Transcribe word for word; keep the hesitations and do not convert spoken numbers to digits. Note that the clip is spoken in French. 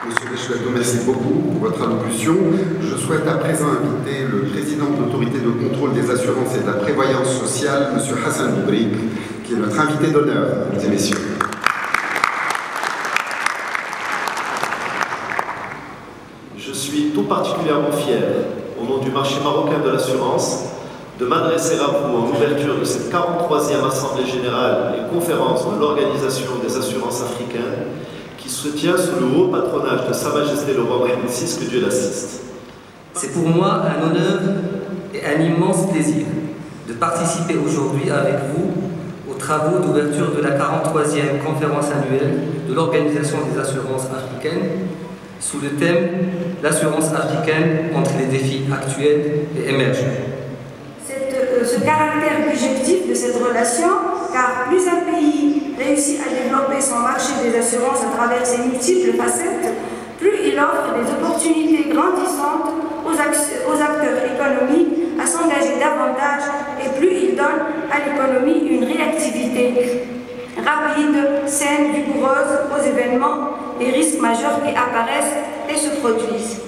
Monsieur Deschouetteau, merci beaucoup pour votre allocution. Je souhaite à présent inviter le président de l'autorité de contrôle des assurances et de la prévoyance sociale, monsieur Hassan Boubrik, qui est notre invité d'honneur, mesdames et messieurs. Je suis tout particulièrement fier, au nom du marché marocain de l'assurance, de m'adresser à vous en ouverture de cette quarante-troisième Assemblée générale et conférence de l'Organisation des assurances africaines qui se tient sous le haut patronage de Sa Majesté le roi Mohamed six, que Dieu l'assiste. C'est pour moi un honneur et un immense plaisir de participer aujourd'hui avec vous aux travaux d'ouverture de la quarante-troisième conférence annuelle de l'Organisation des assurances africaines sous le thème « L'assurance africaine entre les défis actuels et émergents ». Ce caractère objectif de cette relation, car plus un pays réussit à développer son marché des assurances à travers ses multiples facettes, plus il offre des opportunités grandissantes aux, aux acteurs économiques à s'engager davantage et plus il donne à l'économie une réactivité rapide, saine, vigoureuse aux événements et risques majeurs qui apparaissent et se produisent.